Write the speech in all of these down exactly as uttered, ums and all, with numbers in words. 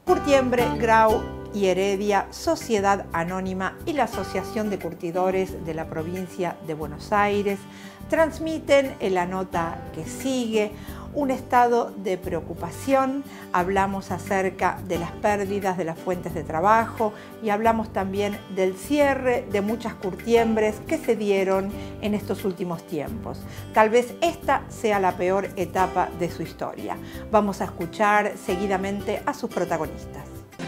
Curtiembre, Grau y Heredia, Sociedad Anónima y la Asociación de Curtidores de la provincia de Buenos Aires transmiten en la nota que sigue un estado de preocupación. Hablamos acerca de las pérdidas de las fuentes de trabajo y hablamos también del cierre de muchas curtiembres que se dieron en estos últimos tiempos. Tal vez esta sea la peor etapa de su historia. Vamos a escuchar seguidamente a sus protagonistas.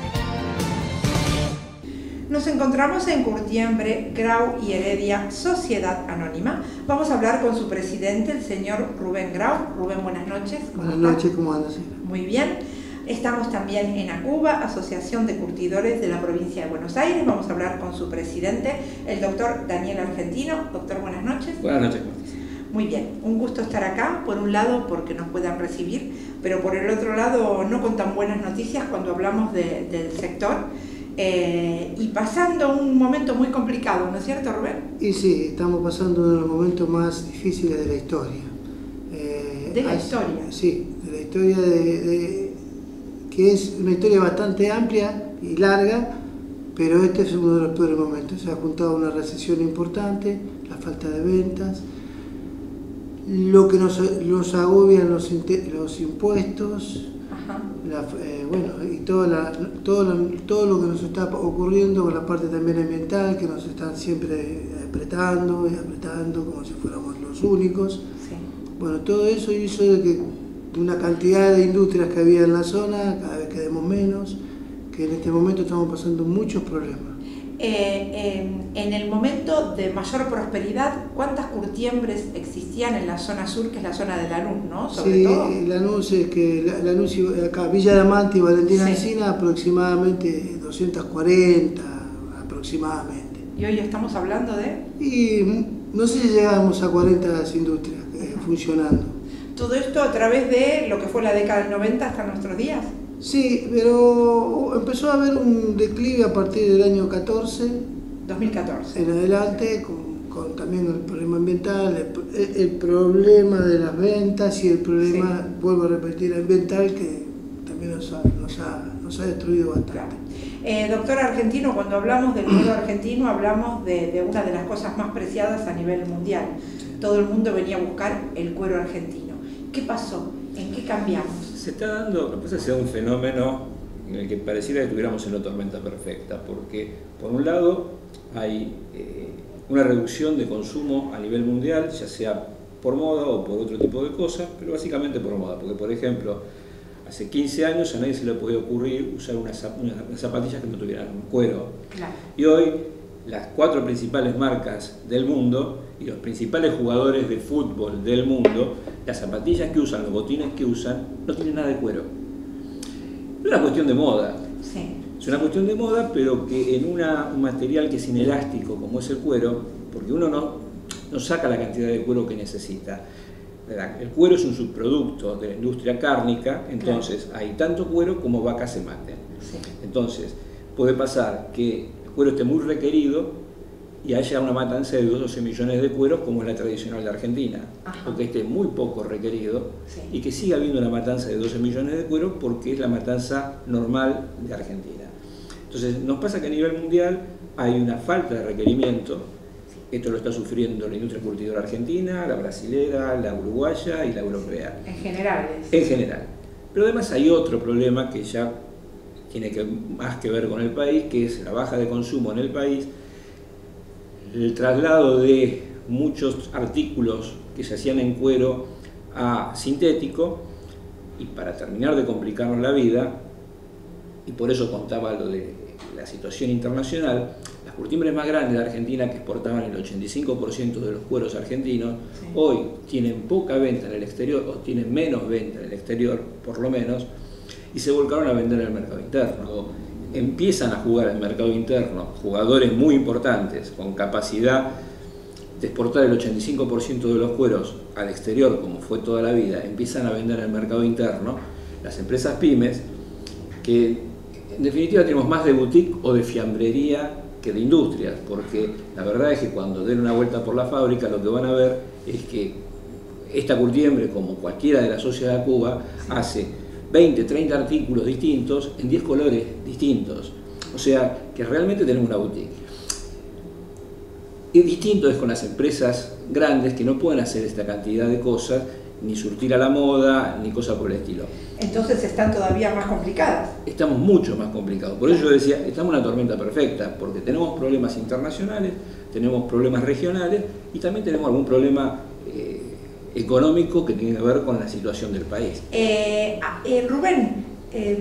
Nos encontramos en Curtiembre, Grau y Heredia, Sociedad Anónima. Vamos a hablar con su presidente, el señor Rubén Grau. Rubén, buenas noches. Buenas noches, ¿cómo andas? Muy bien. Estamos también en ACUBA, Asociación de Curtidores de la provincia de Buenos Aires. Vamos a hablar con su presidente, el doctor Daniel Argentino. Doctor, buenas noches. Buenas noches, Martis. Muy bien, un gusto estar acá, por un lado porque nos puedan recibir, pero por el otro lado no con tan buenas noticias cuando hablamos de, del sector. Eh, y pasando un momento muy complicado, ¿no es cierto, Rubén? Y sí, estamos pasando uno de los momentos más difíciles de la historia. Eh, ¿De la hay, historia? Sí, de la historia, de, de, que es una historia bastante amplia y larga, pero este es uno de los peores momentos. Se ha juntado una recesión importante, la falta de ventas, lo que nos, nos agobian los, los impuestos. La, eh, bueno, y toda la, todo, lo, todo lo que nos está ocurriendo con la parte también ambiental, que nos están siempre apretando y apretando como si fuéramos los únicos. Sí. Bueno, todo eso hizo de que una cantidad de industrias que había en la zona, cada vez quedemos menos, que en este momento estamos pasando muchos problemas. Eh, en, en el momento de mayor prosperidad, ¿cuántas curtiembres existían en la zona sur, que es la zona de Lanús, ¿no? Sobre sí, todo. Lanús es que Lanús y acá, Villa Diamante y Valentina sí. Encina, aproximadamente doscientas cuarenta, aproximadamente. ¿Y hoy estamos hablando de? Y no sé si llegamos a cuarenta industrias eh, funcionando. ¿Todo esto a través de lo que fue la década del noventa hasta nuestros días? Sí, pero empezó a haber un declive a partir del año catorce. dos mil catorce. En adelante, con, con también el problema ambiental, el, el problema de las ventas y el problema, sí. vuelvo a repetir, ambiental, que también nos ha, nos ha, nos ha destruido bastante. Claro. Eh, doctor Argentino, cuando hablamos del cuero argentino, hablamos de, de una de las cosas más preciadas a nivel mundial. Todo el mundo venía a buscar el cuero argentino. ¿Qué pasó? ¿En qué cambiamos? Se está dando, lo que pasa es que se da un fenómeno en el que pareciera que estuviéramos en una tormenta perfecta, porque por un lado hay eh, una reducción de consumo a nivel mundial, ya sea por moda o por otro tipo de cosas, pero básicamente por moda, porque por ejemplo, hace quince años a nadie se le podía ocurrir usar unas, unas zapatillas que no tuvieran cuero. Claro. Y hoy las cuatro principales marcas del mundo y los principales jugadores de fútbol del mundo, las zapatillas que usan, los botines que usan, no tienen nada de cuero. Es una cuestión de moda. Sí. Es una cuestión de moda, pero que en una, un material que es inelástico, como es el cuero, porque uno no, no saca la cantidad de cuero que necesita. El cuero es un subproducto de la industria cárnica, entonces claro. hay tanto cuero como vacas se maten. Sí. Entonces, puede pasar que el cuero esté muy requerido y haya una matanza de doce millones de cueros, como es la tradicional de Argentina, Ajá. o que esté muy poco requerido sí. y que siga habiendo una matanza de doce millones de cueros porque es la matanza normal de Argentina. Entonces, nos pasa que a nivel mundial hay una falta de requerimiento. Esto lo está sufriendo la industria curtidora argentina, la brasilera, la uruguaya y la europea. En general. Es. En general. Pero además hay otro problema que ya tiene que, más que ver con el país, que es la baja de consumo en el país, el traslado de muchos artículos que se hacían en cuero a sintético, y para terminar de complicarnos la vida, y por eso contaba lo de la situación internacional, las curtiembres más grandes de Argentina, que exportaban el ochenta y cinco por ciento de los cueros argentinos, sí. hoy tienen poca venta en el exterior, o tienen menos venta en el exterior, por lo menos, y se volcaron a vender en el mercado interno. Empiezan a jugar en el mercado interno jugadores muy importantes, con capacidad de exportar el ochenta y cinco por ciento de los cueros al exterior, como fue toda la vida, empiezan a vender en el mercado interno, las empresas pymes, que en definitiva tenemos más de boutique o de fiambrería que de industrias, porque la verdad es que cuando den una vuelta por la fábrica lo que van a ver es que esta curtiembre, como cualquiera de las socias de Cuba, hace veinte, treinta artículos distintos en diez colores distintos. O sea, que realmente tenemos una boutique. Y distinto es con las empresas grandes que no pueden hacer esta cantidad de cosas, ni surtir a la moda, ni cosas por el estilo. Entonces están todavía más complicadas. Estamos mucho más complicados. Por eso yo decía, estamos en una tormenta perfecta, porque tenemos problemas internacionales, tenemos problemas regionales y también tenemos algún problema eh, económico que tiene que ver con la situación del país. Eh, eh, Rubén, eh,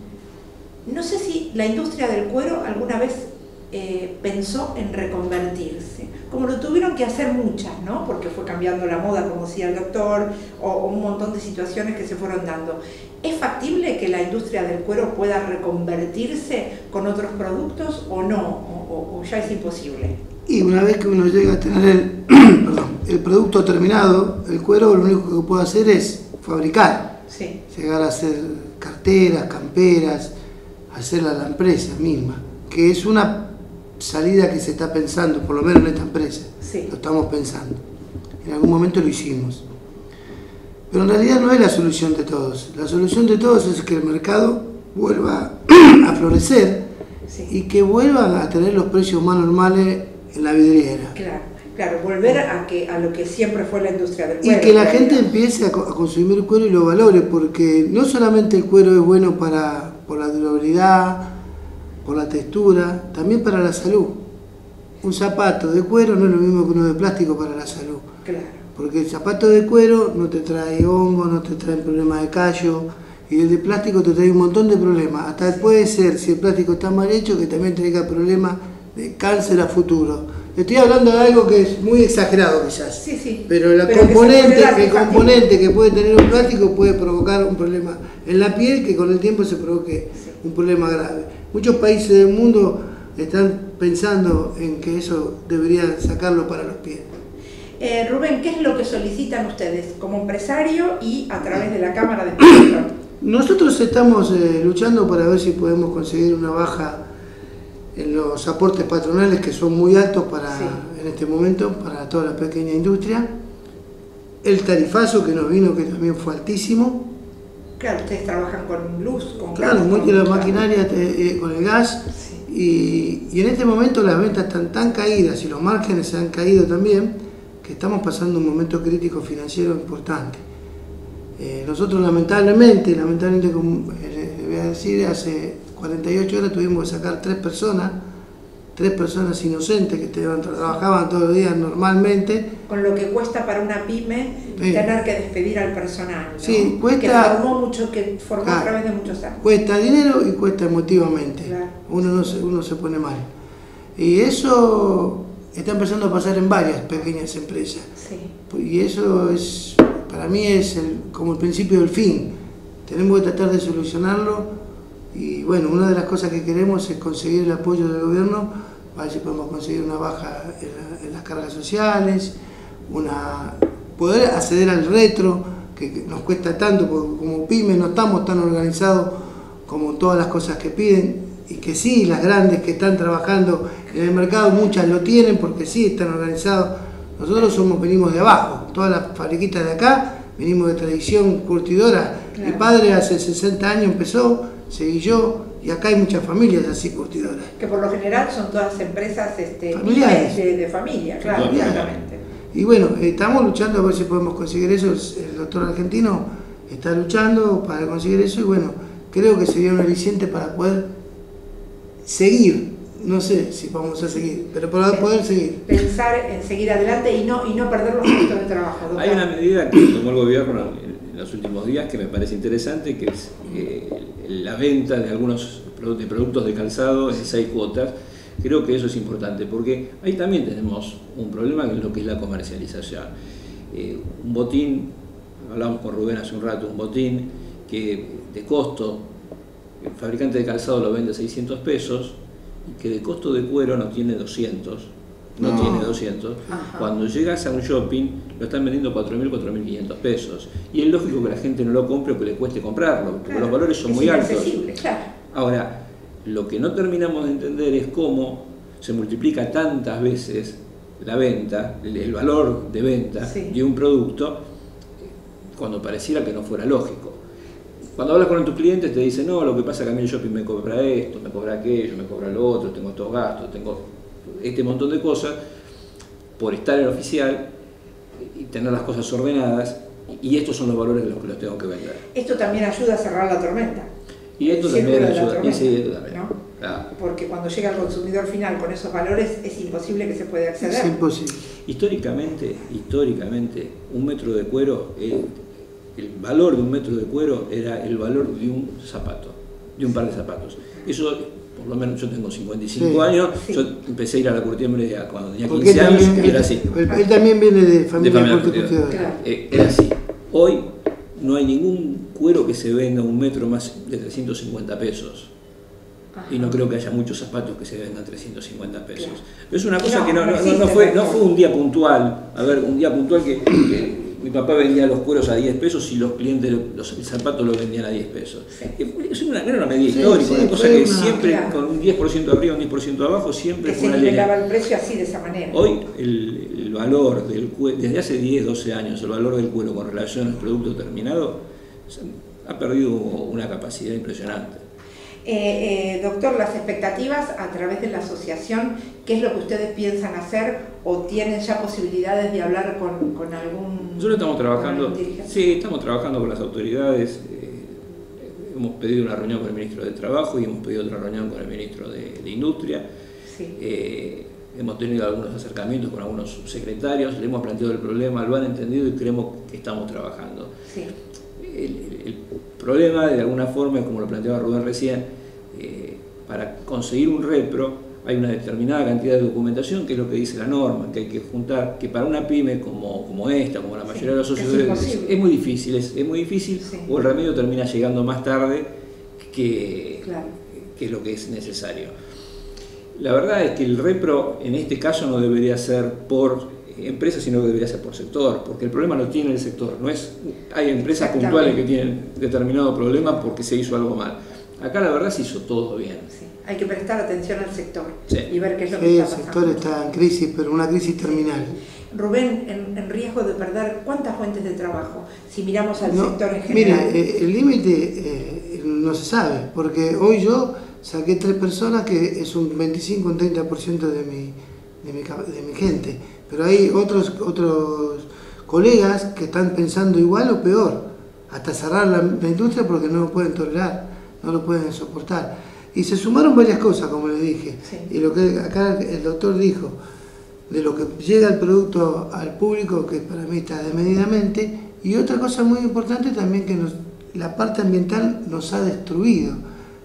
no sé si la industria del cuero alguna vez eh, pensó en reconvertirse, como lo tuvieron que hacer muchas, ¿no? Porque fue cambiando la moda, como decía el doctor, o, o un montón de situaciones que se fueron dando. ¿Es factible que la industria del cuero pueda reconvertirse con otros productos o no? ¿O, o, o ya es imposible? Y una vez que uno llega a tener el, perdón, el producto terminado, el cuero lo único que puede hacer es fabricar. Sí. Llegar a hacer carteras, camperas, hacerla a la empresa misma, que es una salida que se está pensando, por lo menos en esta empresa. Sí. Lo estamos pensando. En algún momento lo hicimos. Pero en realidad no es la solución de todos. La solución de todos es que el mercado vuelva a florecer, sí, y que vuelvan a tener los precios más normales en la vidriera. Claro, claro, volver a, que, a lo que siempre fue la industria del cuero. Y que la gente empiece a, a consumir cuero y lo valore, porque no solamente el cuero es bueno para, por la durabilidad, por la textura, también para la salud. Un zapato de cuero no es lo mismo que uno de plástico para la salud. Claro. Porque el zapato de cuero no te trae hongo, no te trae problemas de callo, y el de plástico te trae un montón de problemas. Hasta puede ser, si el plástico está mal hecho, que también traiga problemas de cáncer a futuro. Estoy hablando de algo que es muy exagerado quizás, sí, sí, pero, el, pero componente, que el componente que puede tener un plástico puede provocar un problema en la piel que con el tiempo se provoque, sí, un problema grave. Muchos países del mundo están pensando en que eso deberían sacarlo para los pies. Eh, Rubén, ¿qué es lo que solicitan ustedes como empresario y a través de la Cámara de Exportación? Nosotros estamos eh, luchando para ver si podemos conseguir una baja en los aportes patronales, que son muy altos para, sí, en este momento para toda la pequeña industria. El tarifazo que nos vino, que también fue altísimo. Claro, ustedes trabajan con luz, con claro, gas. Claro, la maquinaria eh, con el gas. Sí. Y, y en este momento las ventas están tan caídas y los márgenes se han caído también, que estamos pasando un momento crítico financiero importante. Eh, nosotros lamentablemente, lamentablemente como eh, voy a decir, hace cuarenta y ocho horas tuvimos que sacar tres personas, tres personas inocentes que trabajaban todos los días normalmente. Con lo que cuesta para una pyme, sí, tener que despedir al personal, ¿no? Sí, cuesta, que formó mucho, que formó claro, a través de muchos años. Cuesta dinero y cuesta emotivamente. Claro. Uno, no se, uno se pone mal. Y eso está empezando a pasar en varias pequeñas empresas. Sí. Y eso es, para mí es el, como el principio del fin. Tenemos que tratar de solucionarlo. Y bueno, una de las cosas que queremos es conseguir el apoyo del gobierno, a ver si podemos conseguir una baja en, la, en las cargas sociales, una, poder acceder al retro, que, que nos cuesta tanto, porque como pyme no estamos tan organizados como todas las cosas que piden, y que sí, las grandes que están trabajando en el mercado, muchas lo tienen porque sí están organizados. Nosotros somos, venimos de abajo, todas las fabriquitas de acá, venimos de tradición curtidora. Claro. Mi padre hace sesenta años empezó, seguí yo, y acá hay muchas familias así curtidoras. Que por lo general son todas empresas este, familiares, de, de familia, claro, exactamente. Y bueno, estamos luchando a ver si podemos conseguir eso. El doctor argentino está luchando para conseguir eso y bueno, creo que sería un aliciente para poder seguir. No sé si vamos a seguir, pero para poder seguir. Pensar en seguir adelante y no, y no perder los puestos de trabajo. ¿Doctor? Hay una medida que tomó el gobierno en los últimos días que me parece interesante, que es eh, la venta de algunos de productos de calzado en seis cuotas. Creo que eso es importante porque ahí también tenemos un problema que es lo que es la comercialización. Eh, un botín, hablamos con Rubén hace un rato, un botín que de costo, el fabricante de calzado lo vende a seiscientos pesos, y que de costo de cuero no tiene doscientos, no, no. tiene doscientos, ajá, cuando llegas a un shopping lo están vendiendo cuatro mil, cuatro mil quinientos pesos. Y es lógico que la gente no lo compre o que le cueste comprarlo, porque claro, los valores son muy altos. Claro. Ahora, lo que no terminamos de entender es cómo se multiplica tantas veces la venta, el valor de venta, sí, de un producto, cuando pareciera que no fuera lógico. Cuando hablas con tus clientes te dicen, no, lo que pasa es que a mí el shopping me cobra esto, me cobra aquello, me cobra lo otro, tengo estos gastos, tengo este montón de cosas, por estar en oficial y tener las cosas ordenadas, y estos son los valores de los que los tengo que vender. Esto también ayuda a cerrar la tormenta. Y esto el también ayuda, tormenta, y sí, esto también. ¿no? Claro. Porque cuando llega el consumidor final con esos valores es imposible que se pueda acceder. Es imposible. Históricamente, históricamente, un metro de cuero, el, el valor de un metro de cuero era el valor de un zapato, de un par de zapatos. Eso, por lo menos yo tengo cincuenta y cinco sí, años, sí. Yo empecé a ir a la curtiembre cuando tenía quince Porque años también, y era así. Él, él también viene de familia, de familia curtidora. Claro. Eh, era así. Hoy no hay ningún cuero que se venda un metro más de trescientos cincuenta pesos. Ajá. Y no creo que haya muchos zapatos que se vendan trescientos cincuenta pesos. Claro. Pero es una cosa no, que no, no, no, no, fue, no fue un día puntual. A ver, un día puntual que, que mi papá vendía los cueros a diez pesos y los clientes, los, el zapato lo vendían a diez pesos. Sí. Es una, era una medida sí, histórica, sí, una cosa que una, siempre claro. Con un diez por ciento arriba, un diez por ciento abajo, siempre que fue una línea. Se nivelaba el precio así, de esa manera. Hoy el, el valor del cuero, desde hace diez, doce años, el valor del cuero con relación al producto terminado ha perdido una capacidad impresionante. Eh, eh, doctor, las expectativas a través de la asociación, ¿qué es lo que ustedes piensan hacer o tienen ya posibilidades de hablar con, con algún... Nosotros estamos trabajando, sí, estamos trabajando con las autoridades, eh, hemos pedido una reunión con el ministro de Trabajo y hemos pedido otra reunión con el ministro de, de Industria, sí. eh, hemos tenido algunos acercamientos con algunos subsecretarios, le hemos planteado el problema, lo han entendido y creemos que estamos trabajando. Sí. El, el, el problema, de alguna forma, como lo planteaba Rubén recién, eh, para conseguir un repro hay una determinada cantidad de documentación, que es lo que dice la norma, que hay que juntar, que para una pyme como, como esta, como la mayoría sí, de los socios, es, es, es muy difícil, es, es muy difícil, sí. O el remedio termina llegando más tarde que, claro. que es lo que es necesario. La verdad es que el repro en este caso no debería ser por empresas, sino que debería ser por sector, porque el problema lo tiene el sector, no es, hay empresas puntuales que tienen determinado problema porque se hizo algo mal. Acá la verdad se hizo todo bien. Sí. Hay que prestar atención al sector sí. Y ver qué es lo sí, que está pasando. El sector está en crisis, pero una crisis terminal. Rubén, en, en riesgo de perder, ¿cuántas fuentes de trabajo? Si miramos al no, sector en general. Mire, eh, el límite eh, no se sabe, porque hoy yo saqué tres personas que es un veinticinco, un treinta por ciento de mi, de mi, de mi gente. Pero hay otros, otros colegas que están pensando igual o peor, hasta cerrar la, la industria porque no lo pueden tolerar, no lo pueden soportar. Y se sumaron varias cosas, como le dije, sí. Y lo que acá el doctor dijo, de lo que llega el producto al público, que para mí está desmedidamente, y otra cosa muy importante también que nos, la parte ambiental nos ha destruido.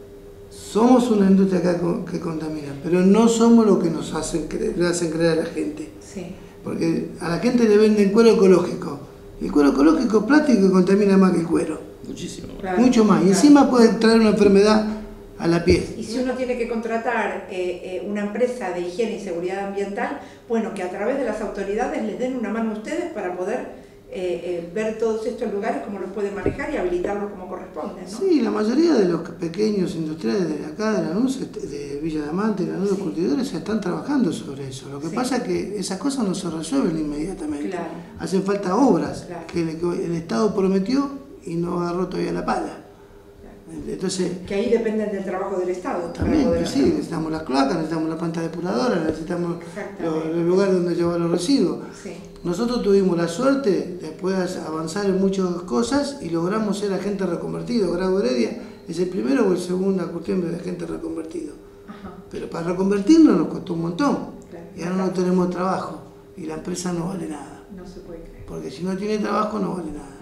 Somos una industria acá que contamina, pero no somos lo que nos hacen creer, le hacen creer a la gente. Sí. Porque a la gente le venden cuero ecológico. El cuero ecológico es plástico y contamina más que el cuero. Muchísimo. Claro, Mucho más. Claro. Y encima puede traer una enfermedad a la piel. Y si uno tiene que contratar eh, eh, una empresa de higiene y seguridad ambiental, bueno, que a través de las autoridades les den una mano a ustedes para poder eh, eh, ver todos estos lugares, cómo los pueden manejar y habilitarlos como corresponde, ¿no? Sí, la mayoría de los pequeños industriales de acá, de Lanús, de Villa Diamante, de Lanús, sí. Los curtidores, están trabajando sobre eso. Lo que sí. Pasa es que esas cosas no se resuelven inmediatamente. Claro. Hacen falta obras claro. que el, el Estado prometió y no agarró todavía la pala. Entonces, que ahí dependen del trabajo del Estado. También, sí, hacerlo. Necesitamos las cloacas, necesitamos la planta depuradora, necesitamos los, los lugares donde llevar los residuos. Sí. Nosotros tuvimos la suerte de poder avanzar en muchas cosas y logramos ser agente reconvertido. Grado Heredia es el primero o el segundo curtiembre de agente reconvertido. Ajá. Pero para reconvertirnos nos costó un montón. Claro. Y ahora no tenemos trabajo y la empresa no vale nada. No se puede creer. Porque si no tiene trabajo no vale nada.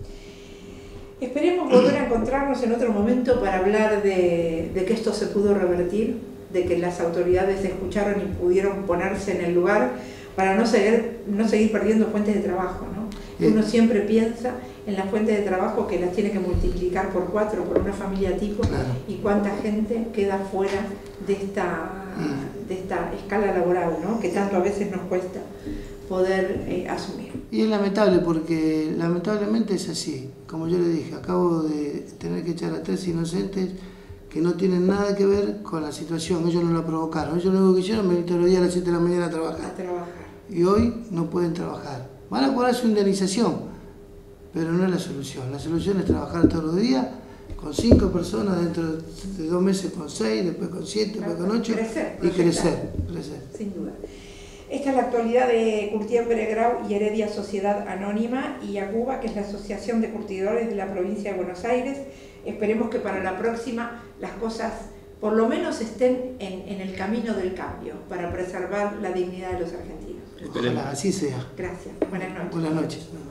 Esperemos volver a encontrarnos en otro momento para hablar de, de que esto se pudo revertir, de que las autoridades escucharon y pudieron ponerse en el lugar para no seguir, no seguir perdiendo fuentes de trabajo, ¿no? Sí. Uno siempre piensa en las fuentes de trabajo que las tiene que multiplicar por cuatro, por una familia tipo, claro. Y cuánta gente queda fuera de esta, de esta escala laboral, ¿no? Que tanto a veces nos cuesta poder eh, asumir. Y es lamentable porque lamentablemente es así, como yo le dije, acabo de tener que echar a tres inocentes que no tienen nada que ver con la situación, ellos no la provocaron, ellos lo único que hicieron venir todos los días a las siete de la mañana a trabajar. A trabajar. Y hoy no pueden trabajar. Van a cobrar su indemnización, pero no es la solución. La solución es trabajar todos los días con cinco personas, dentro de dos meses con seis, después con siete, después con ocho, crecer, y crecer, crecer. Sin duda. Esta es la actualidad de Curtiembre Grau y Heredia Sociedad Anónima y ACUBA, que es la Asociación de Curtidores de la provincia de Buenos Aires. Esperemos que para la próxima las cosas por lo menos estén en, en el camino del cambio para preservar la dignidad de los argentinos. Ojalá así sea. Gracias. Buenas noches. Buenas noches.